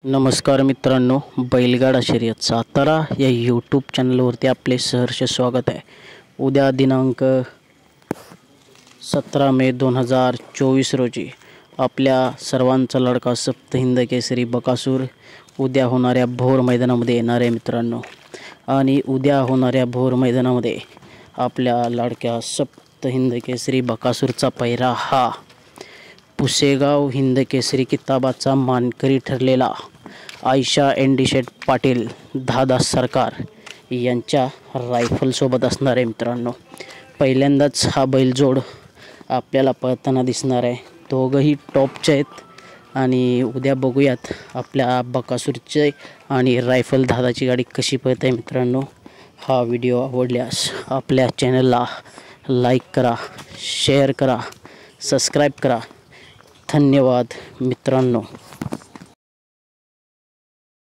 नमस्कार मित्रांनो, बैलगाडा शर्यत सातारा या यूट्यूब चॅनलवरती आपले सहर्ष स्वागत आहे। उद्या दिनांक 17 मे 2024 रोजी आपल्या सर्वांचा लाडका सप्तहिंद केसरी बकासूर उद्या होणाऱ्या भोर मैदानामध्ये येणार आहे मित्रांनो। आणि उद्या होणाऱ्या भोर मैदानामध्ये आपल्या लाडक्या सप्तहिंद केसरी बकासूरचा पैरा हा पुसेगाव हिंद केसरी किताबाचा मानकरी ठरलेला आयशा एंडीशेट पाटील दादा सरकार यांच्या रायफलसोबत असणार आहे मित्रांनो। पहिल्यांदाच हा बैलजोड आपल्याला पळताना दिसणार आहे। दोघंही टॉपचे आहेत आणि उद्या बघूयात आपल्या बकासूरचे आणि रायफल दादाची गाडी कशी पळते मित्रांनो। हा व्हिडिओ आवडल्यास आपल्या चॅनलला लाईक करा, शेअर करा, सबस्क्राईब करा। धन्यवाद मित्रांनो।